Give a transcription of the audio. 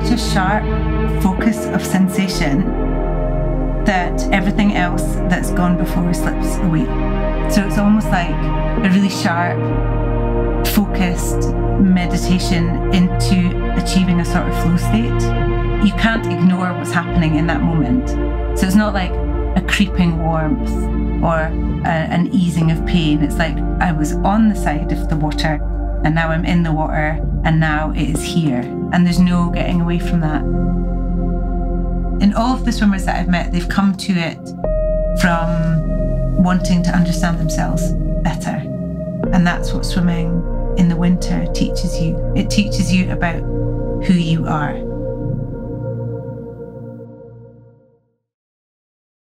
such a sharp focus of sensation that everything else that's gone before slips away. So it's almost like a really sharp, focused meditation into achieving a sort of flow state. You can't ignore what's happening in that moment. So it's not like a creeping warmth or an easing of pain. It's like I was on the side of the water and now I'm in the water and now it is here. And there's no getting away from that. In all of the swimmers that I've met, they've come to it from wanting to understand themselves better. And that's what swimming in the winter teaches you. It teaches you about who you are.